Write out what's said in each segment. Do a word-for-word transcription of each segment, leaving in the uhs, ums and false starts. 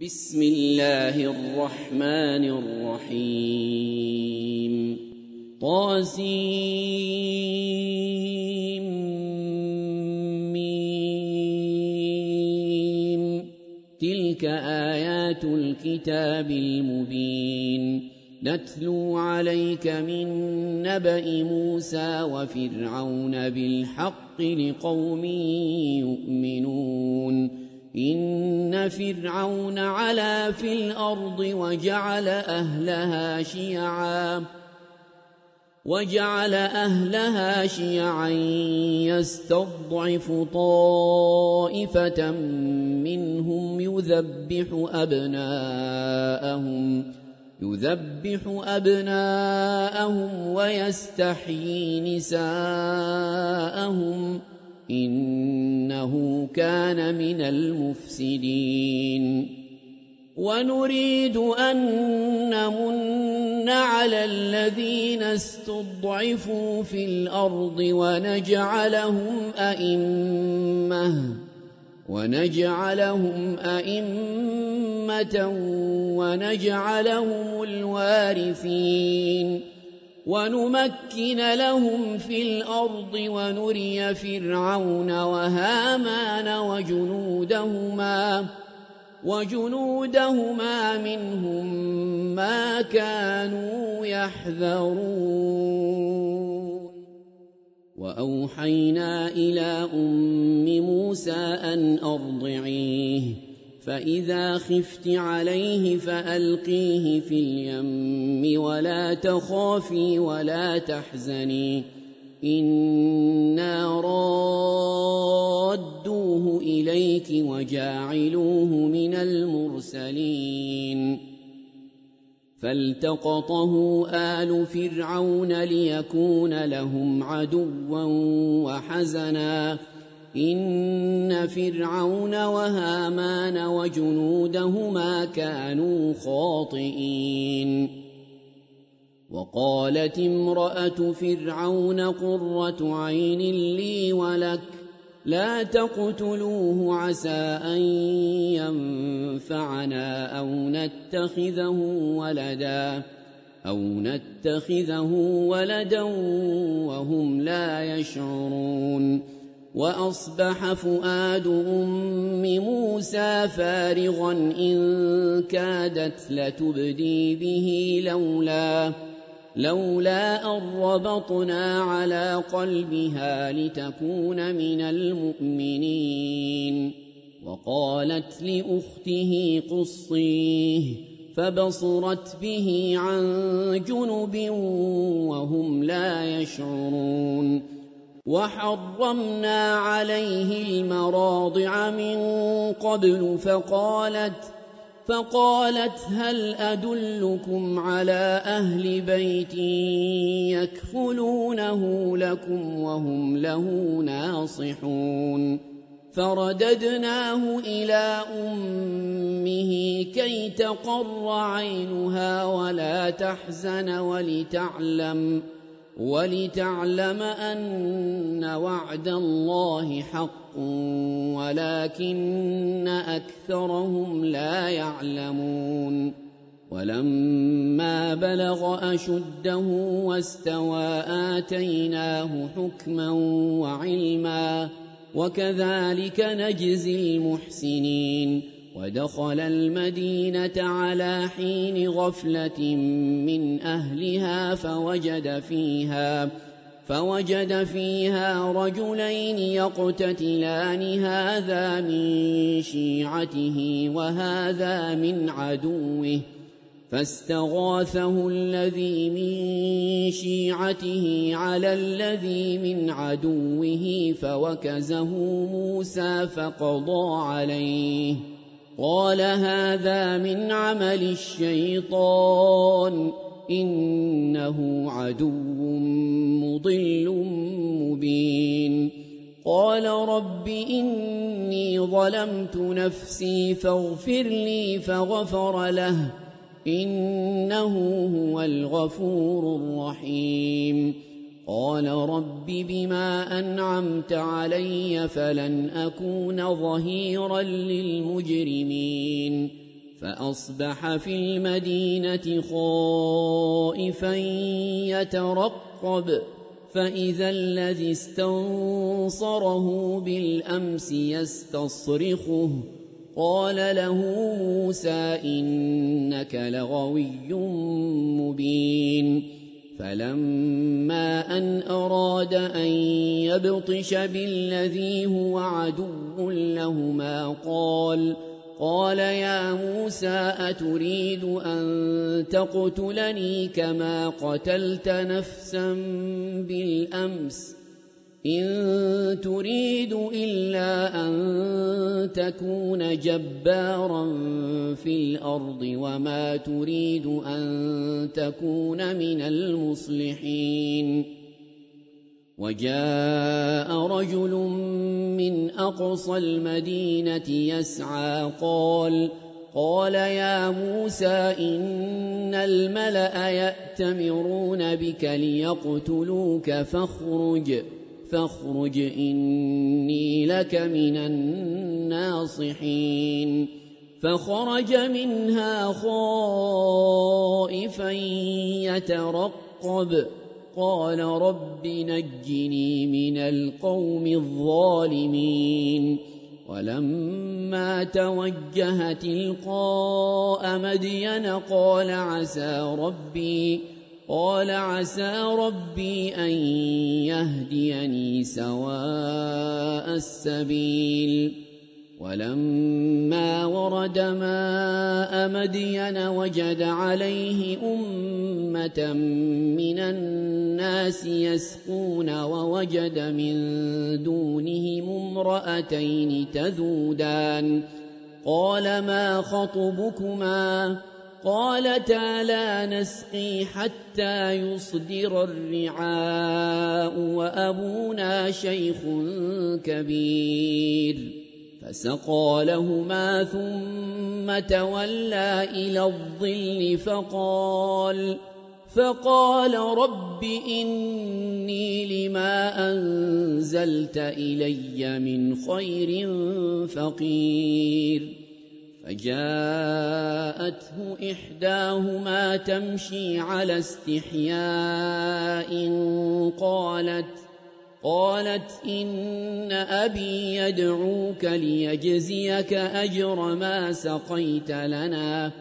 بسم الله الرحمن الرحيم طاسيم تلك آيات الكتاب المبين نتلو عليك من نبأ موسى وفرعون بالحق لقوم يؤمنون إن فرعون علا في الأرض وجعل أهلها شيعا وجعل أهلها شيعا يستضعف طائفة منهم يذبح أبناءهم يذبح أبناءهم ويستحيي نساءهم إنه كان من المفسدين ونريد أن نمن على الذين استضعفوا في الأرض ونجعلهم أئمة ونجعلهم أئمة ونجعلهم الوارثين ونمكن لهم في الأرض ونري فرعون وهامان وجنودهما وجنودهما منهم ما كانوا يحذرون وأوحينا إلى أم موسى أن أرضعيه فإذا خفت عليه فألقيه في اليم ولا تخافي ولا تحزني إنا رادوه إليك وجاعلوه من المرسلين فالتقطه آل فرعون ليكون لهم عدوا وحزنا إن فرعون وهامان وجنودهما كانوا خاطئين وقالت امرأة فرعون قرة عين لي ولك لا تقتلوه عسى أن ينفعنا أو نتخذه ولدا أو نتخذه ولدا وهم لا يشعرون وأصبح فؤاد أم موسى فارغا إن كادت لتبدي به لولا لولا أن ربطنا على قلبها لتكون من المؤمنين وقالت لأخته قصيه فبصرت به عن جنب وهم لا يشعرون وحرمنا عليه المراضع من قبل فقالت فقالت هل أدلكم على أهل بيت يكفلونه لكم وهم له ناصحون فرددناه إلى أمه كي تقر عينها ولا تحزن ولتعلم ولتعلم أن وعد الله حق ولكن أكثرهم لا يعلمون ولما بلغ أشده واستوى آتيناه حكما وعلما وكذلك نجزي المحسنين ودخل المدينة على حين غفلة من أهلها فوجد فيها فوجد فيها رجلين يقتتلان هذا من شيعته وهذا من عدوه فاستغاثه الذي من شيعته على الذي من عدوه فوكزه موسى فقضى عليه قال هذا من عمل الشيطان إنه عدو مضل مبين قال رب إني ظلمت نفسي فاغفر لي فغفر له إنه هو الغفور الرحيم قال رب بما أنعمت علي فلن أكون ظهيرا للمجرمين فأصبح في المدينة خائفا يترقب فإذا الذي استنصره بالأمس يستصرخه قال له موسى إنك لغوي مبين فلما أن أراد أن يبطش بالذي هو عدو لهما قال قال يا موسى أتريد أن تقتلني كما قتلت نفسا بالأمس إن تريد إلا أن تكون جبارا في الأرض وما تريد أن تكون من المصلحين وجاء رجل من أقصى المدينة يسعى قال قال يا موسى إن الملأ يأتمرون بك ليقتلوك فاخرج فاخرج إني لك من الناصحين فخرج منها خائفا يترقب قال رب نجني من القوم الظالمين ولما توجه تلقاء مدين قال عسى ربي قال عسى ربي أن يهديني سواء السبيل ولما ورد ماء مدين وجد عليه أمة من الناس يسقون ووجد من دونهم امرأتين تذودان قال ما خطبكما قالتا لا نسقي حتى يصدر الرعاء وأبونا شيخ كبير فسقى لهما ثم تولى إلى الظل فقال فقال رب إني لما أنزلت إلي من خير فقير فجاءته إحداهما تمشي على استحياء قالت قالت إن أبي يدعوك ليجزيك أجر ما سقيت لنا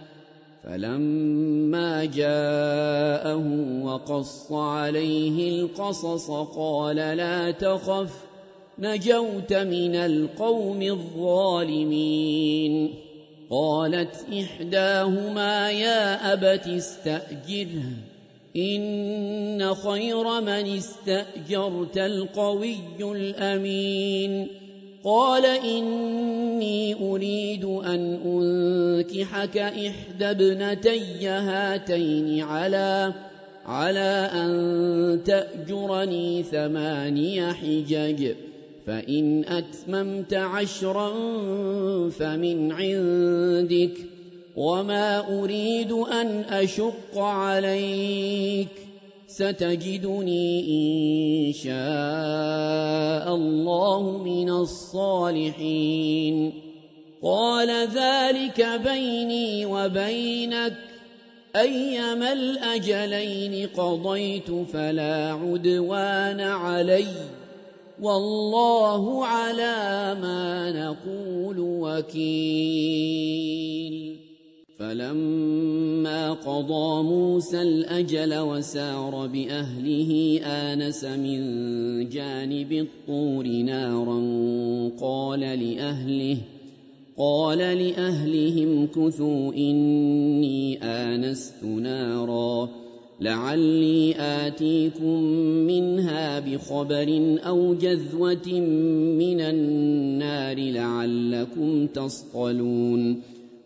فلما جاءه وقص عليه القصص قال لا تخف نجوت من القوم الظالمين قالت إحداهما يا أبت استأجره إن خير من استأجرت القوي الأمين قال إني أريد أن أنكحك إحدى ابنتي هاتين على على أن تأجرني ثماني حجج فإن أتممت عشرا فمن عندك وما أريد أن أشق عليك ستجدني إن شاء الله من الصالحين قال ذلك بيني وبينك أيما الأجلين قضيت فلا عدوان علي والله على ما نقول وكيل فلما قضى موسى الأجل وسار بأهله آنس من جانب الطور نارا قال لأهله قال لأهلهم كثوا إني آنست نارا لعلي آتيكم منها بخبر أو جذوة من النار لعلكم تصطلون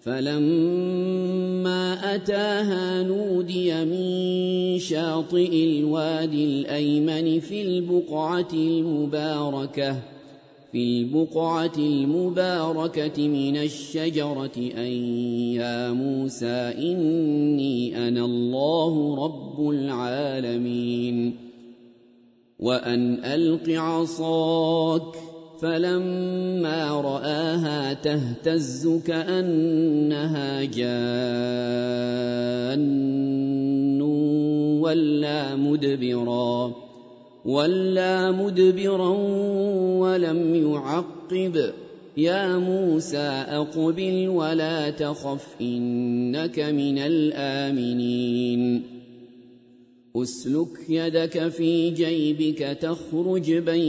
فلما أتاها نودي من شاطئ الوادي الأيمن في البقعة المباركة في البقعة المباركة من الشجرة أن يا موسى إني أنا الله رب العالمين وأن ألق عصاك فلما رآها تهتز كأنها جان ولا مدبرا ولا مدبرا ولم يعقب يا موسى أقبل ولا تخف إنك من الآمنين أسلك يدك في جيبك تخرج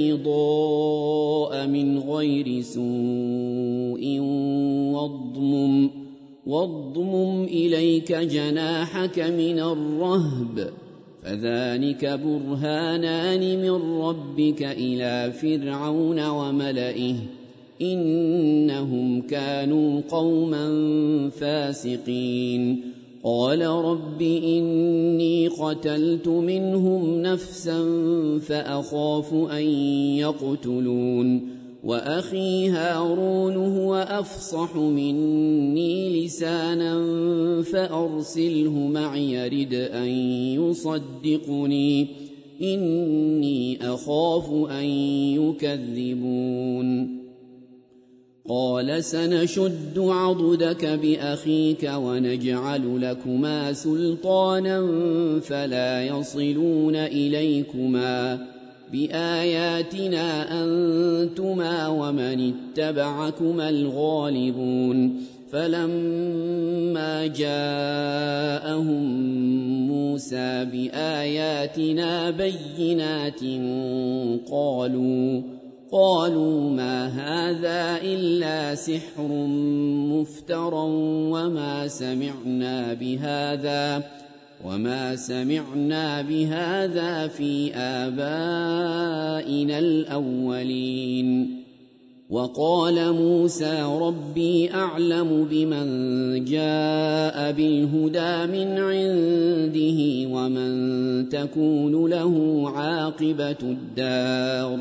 بيضاء من غير سوء واضمم واضمم إليك جناحك من الرهب فذلك برهانان من ربك إلى فرعون وملئه إنهم كانوا قوما فاسقين قال رب إني قتلت منهم نفسا فأخاف أن يقتلون وأخي هارون هو أفصح مني لسانا فأرسله معي يرد أن يصدقني إني أخاف أن يكذبون قال سنشد عضدك بأخيك ونجعل لكما سلطانا فلا يصلون إليكما بآياتنا أنتما ومن اتبعكما الغالبون فلما جاءهم موسى بآياتنا بينات قالوا قالوا ما هذا إلا سحر مفترى وما سمعنا بهذا وما سمعنا بهذا في آبائنا الأولين وقال موسى ربي أعلم بمن جاء بالهدى من عنده ومن تكون له عاقبة الدار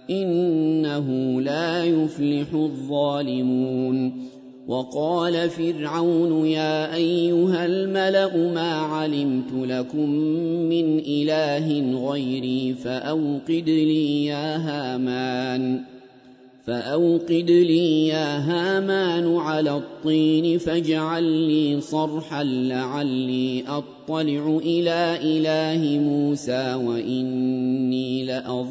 إنه لا يفلح الظالمون وقال فرعون يا أيها الملأ ما علمت لكم من إله غيري فأوقد لي يا هامان فأوقد لي يا هامان على الطين فاجعل لي صرحا لعلي أطلع إلى إله موسى وإني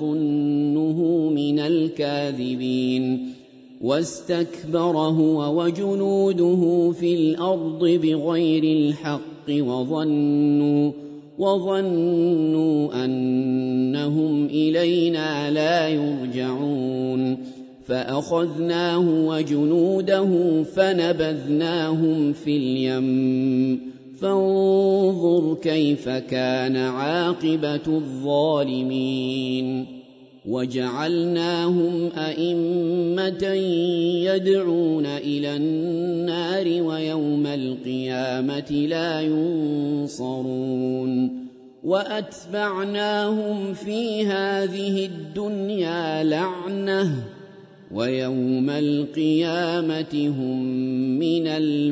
لأظنه من الكاذبين واستكبر هو وجنوده في الأرض بغير الحق وظنوا وظنوا أنهم إلينا لا يرجعون فأخذناه وجنوده فنبذناهم في اليم فانظر كيف كان عاقبة الظالمين وجعلناهم أئمة يدعون إلى النار ويوم القيامة لا ينصرون وأتبعناهم في هذه الدنيا لعنة ويوم القيامة هم من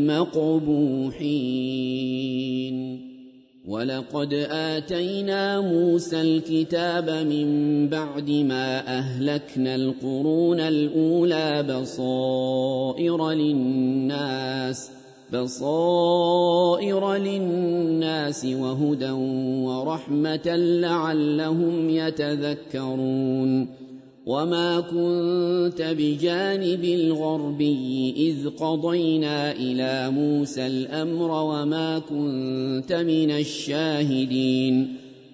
المقبوحين ولقد آتينا موسى الكتاب من بعد ما أهلكنا القرون الأولى بصائر للناس بصائر للناس وهدى ورحمة لعلهم يتذكرون وما كنت بجانب الغربي إذ قضينا إلى موسى الأمر وما كنت من الشاهدين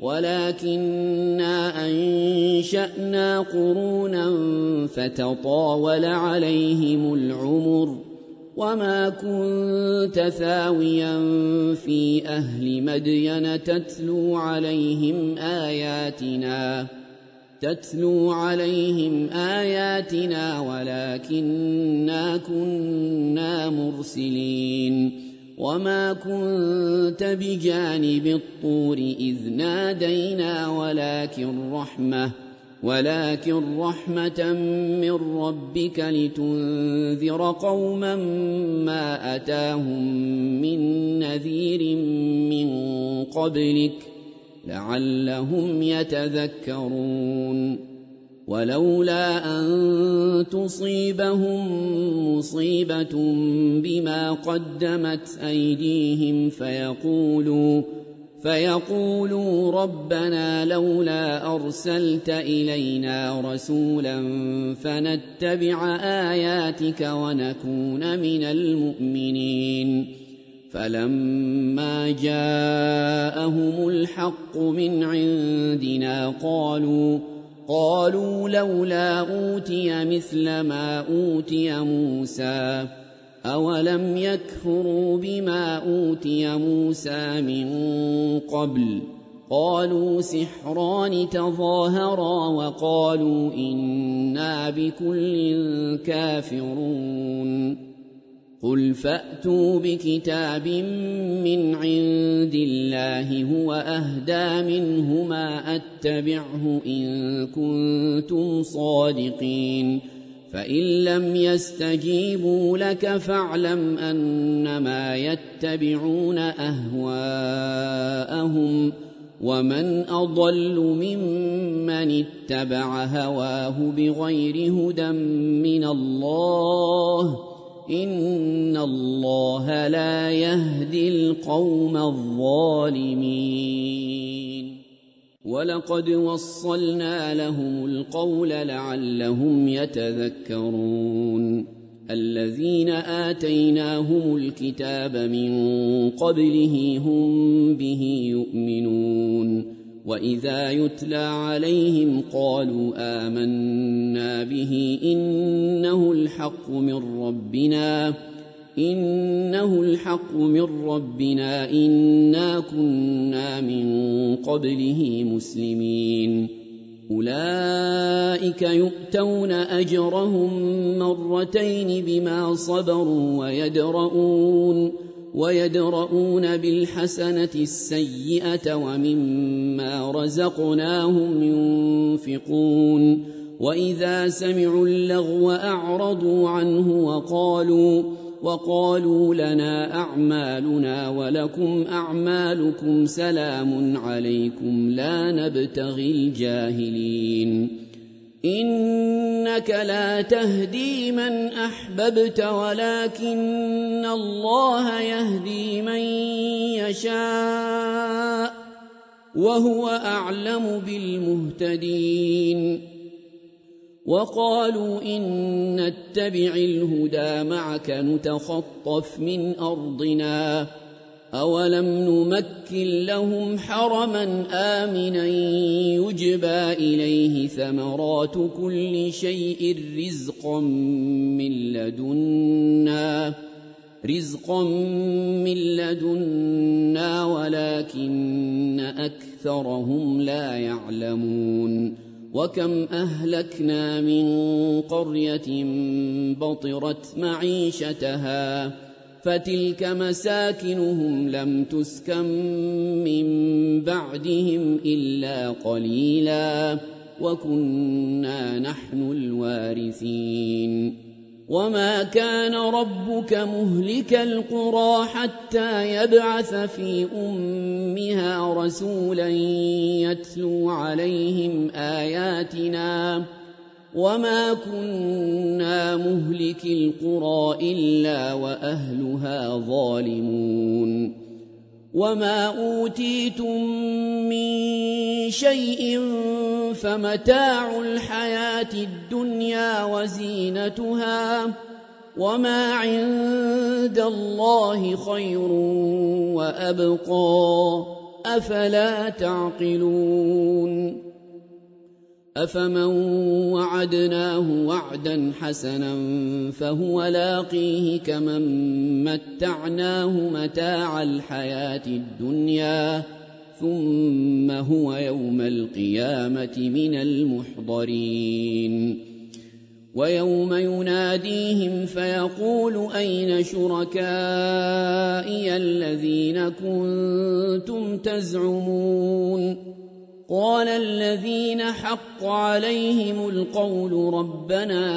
ولكننا أنشأنا قرونا فتطاول عليهم العمر وما كنت ثاويا في أهل مدين تتلو عليهم آياتنا تتلو عليهم آياتنا ولكننا كنا مرسلين وما كنت بجانب الطور إذ نادينا ولكن رحمة ولكن رحمة من ربك لتنذر قوما ما أتاهم من نذير من قبلك لعلهم يتذكرون ولولا أن تصيبهم مصيبة بما قدمت أيديهم فيقولوا فيقولوا ربنا لولا أرسلت إلينا رسولا فنتبع آياتك ونكون من المؤمنين. فلما جاءهم الحق من عندنا قالوا قالوا لولا أوتي مثل ما أوتي موسى أولم يكفروا بما أوتي موسى من قبل قالوا سحران تظاهرا وقالوا إنا بكل كافرون. قل فأتوا بكتاب من عند الله هو أهدى منهما أتبعه إن كنتم صادقين. فإن لم يستجيبوا لك فاعلم أنما يتبعون أهواءهم ومن أضل ممن اتبع هواه بغير هدى من الله إن الله لا يهدي القوم الظالمين. ولقد وصلنا لهم القول لعلهم يتذكرون. الذين آتيناهم الكتاب من قبله هم به يؤمنون وإذا يتلى عليهم قالوا آمنا به إنه الحق من ربنا إنه الحق من ربنا إنا كنا من قبله مسلمين. أولئك يؤتون أجرهم مرتين بما صبروا ويدرؤون ويدرؤون بالحسنة السيئة ومما رزقناهم ينفقون. وإذا سمعوا اللغو أعرضوا عنه وقالوا وقالوا لنا أعمالنا ولكم أعمالكم سلام عليكم لا نبتغي الجاهلين. إنك لا تهدي من أحببت ولكن الله يهدي من يشاء وهو أعلم بالمهتدين. وقالوا إن نتبع الهدى معك نتخطف من أرضنا أولم نمكن لهم حرما آمنا يجبى إليه ثمرات كل شيء رزقا من لدنا رزقا من لدنا ولكن أكثرهم لا يعلمون. وكم أهلكنا من قرية بطرت معيشتها فتلك مساكنهم لم تسكن من بعدهم إلا قليلا وكنا نحن الوارثين. وما كان ربك مهلك القرى حتى يبعث في أمها رسولا يتلو عليهم آياتنا وما كنا مهلك القرى إلا وأهلها ظالمون. وما أوتيتم من شيء فمتاع الحياة الدنيا وزينتها وما عند الله خير وأبقى أفلا تعقلون. أفمن وعدناه وعدا حسنا فهو لاقيه كمن متعناه متاع الحياة الدنيا ثم هو يوم القيامة من المحضرين. ويوم يناديهم فيقول أين شركائي الذين كنتم تزعمون قال الذين حق عليهم القول ربنا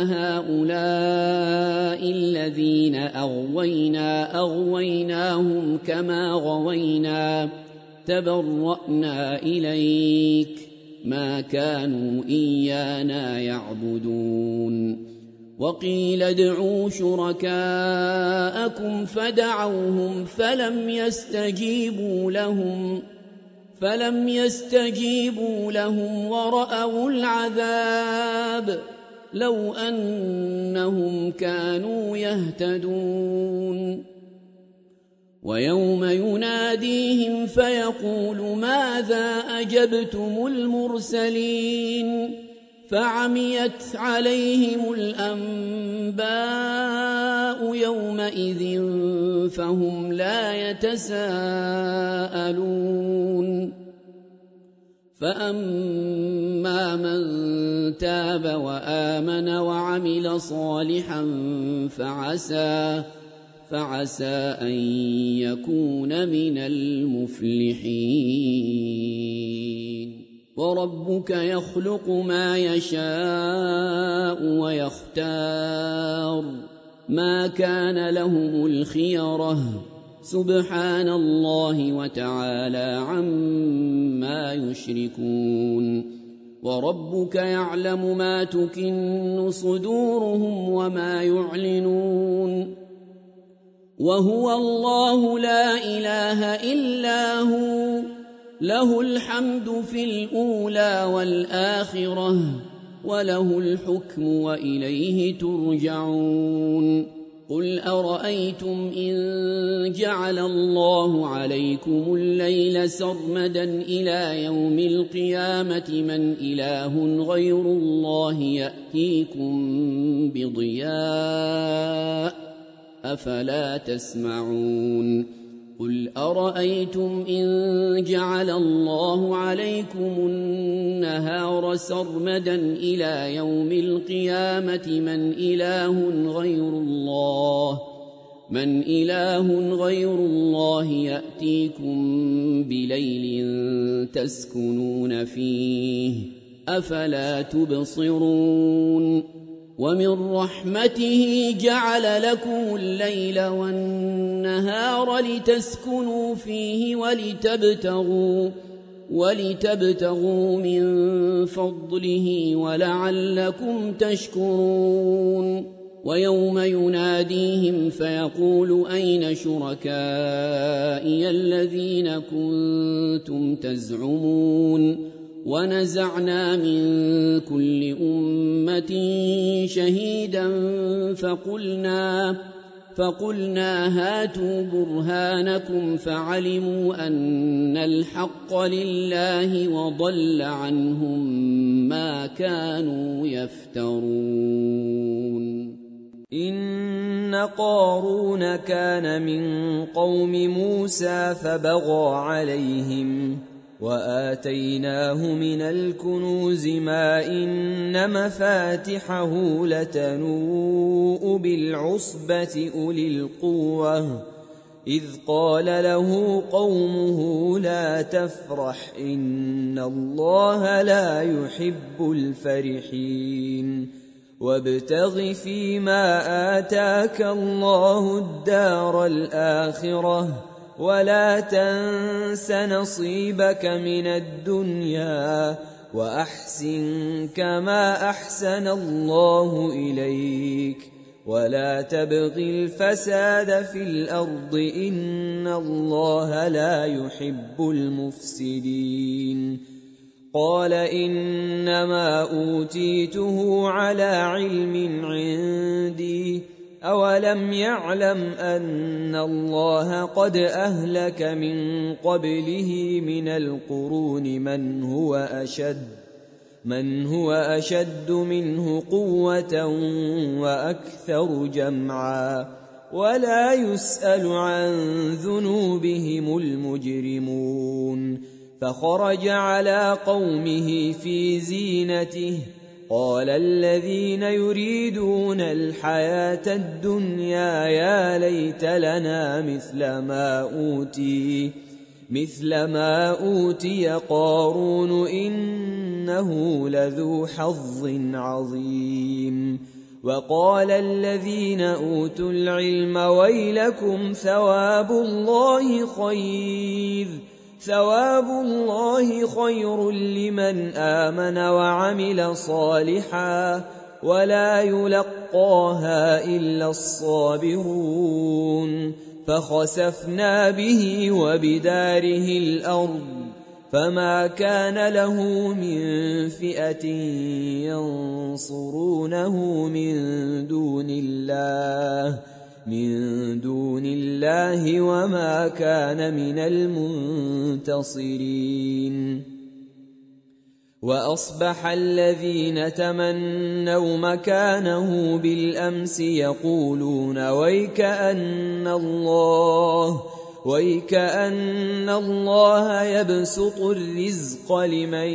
هؤلاء الذين أغوينا أغويناهم كما غوينا تبرأنا إليك ما كانوا إيانا يعبدون وقيل ادعوا شركاءكم فدعوهم فلم يستجيبوا لهم فلم يستجيبوا لهم ورأوا العذاب لو أنهم كانوا يهتدون ويوم يناديهم فيقول ماذا أجبتم المرسلين فعميت عليهم الأنباء يومئذ فهم لا يتساءلون فأما من تاب وآمن وعمل صالحا فعسى فعسى أن يكون من المفلحين وربك يخلق ما يشاء ويختار ما كان لهم الخيرة سبحان الله وتعالى عما يشركون وربك يعلم ما تكن صدورهم وما يعلنون وهو الله لا إله إلا هو له الحمد في الأولى والآخرة وله الحكم وإليه ترجعون قل أرأيتم إن جعل الله عليكم الليل سرمدا إلى يوم القيامة من إله غير الله يأتيكم بضياء أفلا تسمعون قل أرأيتم إن جعل الله عليكم النهار سرمدا إلى يوم القيامة من إله غير الله من إله غير الله يأتيكم بليل تسكنون فيه أفلا تبصرون ومن رحمته جعل لكم الليل والنهار لتسكنوا فيه ولتبتغوا ولتبتغوا من فضله ولعلكم تشكرون ويوم يناديهم فيقول أين شركائي الذين كنتم تزعمون ونزعنا من كل أمة شهيدا فقلنا فقلنا هاتوا برهانكم فعلموا أن الحق لله وضل عنهم ما كانوا يفترون إن قارون كان من قوم موسى فبغى عليهم وآتيناه من الكنوز ما إن مفاتحه لتنوء بالعصبة أولي القوة إذ قال له قومه لا تفرح إن الله لا يحب الفرحين وابتغ فيما آتاك الله الدار الآخرة ولا تنس نصيبك من الدنيا وأحسن كما أحسن الله إليك ولا تبغ الفساد في الأرض إن الله لا يحب المفسدين قال إنما أوتيته على علم عندي أولم يعلم أن الله قد أهلك من قبله من القرون من هو أشد من هو أشد منه قوة وأكثر جمعا ولا يسأل عن ذنوبهم المجرمون فخرج على قومه في زينته قال الذين يريدون الحياة الدنيا يا ليت لنا مثل ما أوتي مثل ما أوتي قارون إنه لذو حظ عظيم وقال الذين أوتوا العلم ويلكم ثواب الله خير ثواب الله خير لمن آمن وعمل صالحا ولا يلقاها إلا الصابرون فخسفنا به وبداره الأرض فما كان له من فئة ينصرونه من دون الله من دون الله وما كان من المنتصرين وأصبح الذين تمنوا مكانه بالأمس يقولون ويكأن الله ويكأن الله يبسط الرزق لمن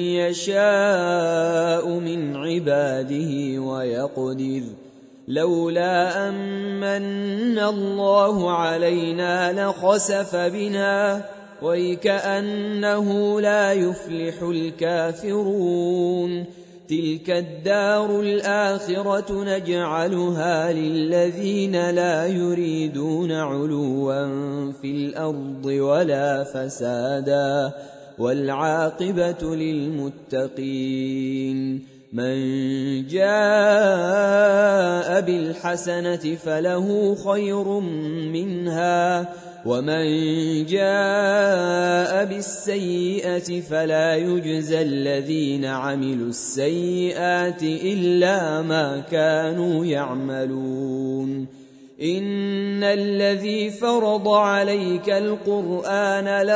يشاء من عباده ويقدر لولا أمن الله علينا لخسف بنا ويكأنه لا يفلح الكافرون تلك الدار الآخرة نجعلها للذين لا يريدون علوا في الأرض ولا فسادا والعاقبة للمتقين من جاء بالحسنة فله خير منها ومن جاء بالسيئة فلا يجزى الذين عملوا السيئات إلا ما كانوا يعملون إن الذي فرض عليك القرآن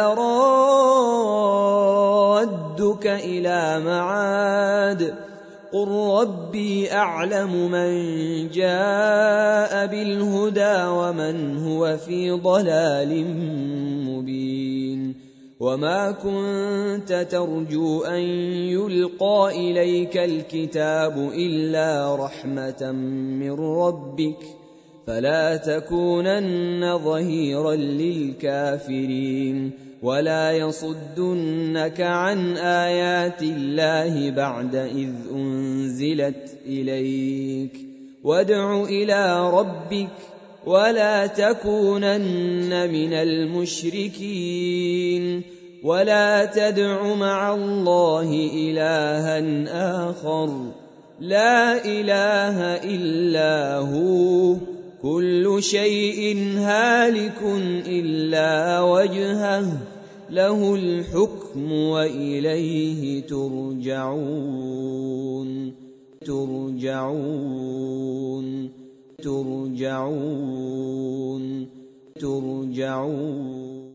لرادك إلى معاد قل ربي أعلم من جاء بالهدى ومن هو في ضلال مبين وما كنت ترجو أن يلقى إليك الكتاب إلا رحمة من ربك فلا تكونن ظهيرا للكافرين ولا يصدنك عن آيات الله بعد إذ أنزلت إليك وادع إلى ربك ولا تكونن من المشركين ولا تدع مع الله إلها آخر لا إله إلا هو كل شيء هالك إلا وجهه له الحكم وإليه ترجعون ترجعون ترجعون ترجعون